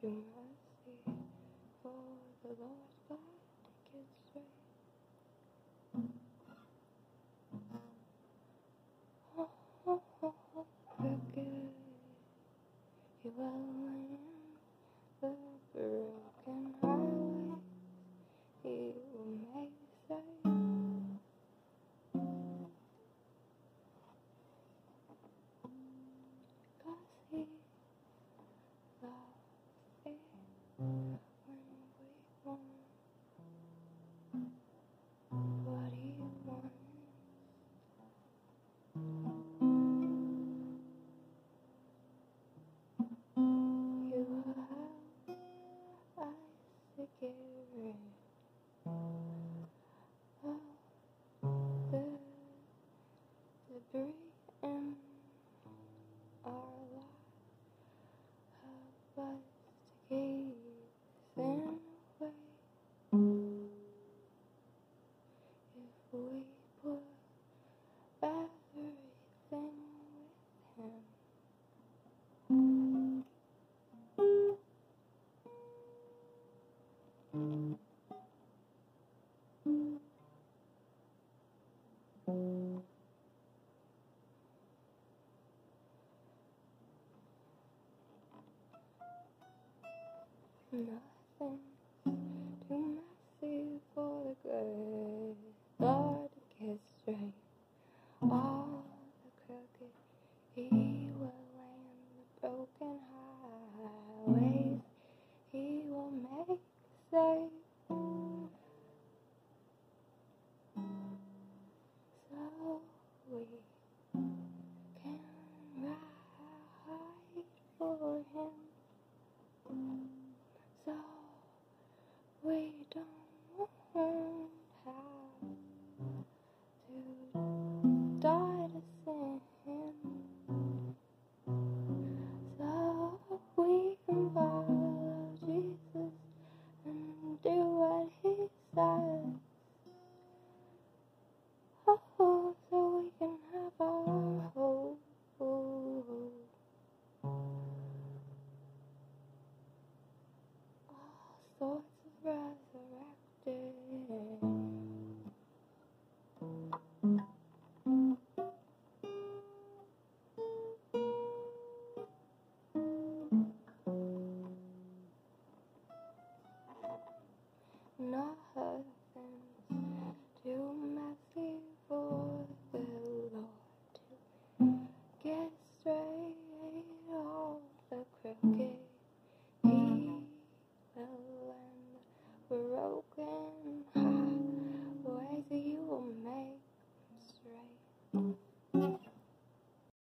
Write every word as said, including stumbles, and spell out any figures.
to mercy, for the Lord God gets straight. Oh, oh, oh, oh, crooked, you will land the broken highway, he will make safe. Cause he loves it when we want what he wants. You will have eyes to get rid of the debris in our life. Help us to keep sin away. If we put everything with him, nothing too messy for the good Lord to get straight. All the crooked, he will land the broken highways, he will make safe. So we can ride for him, so we don't have to die to sin, so we can follow Jesus and do what he says. Oh, so we can have our hope. All sorts of resurrected. Nothing's too messy for the Lord to get straight. All the crooked, he will end broken highways, he will make straight.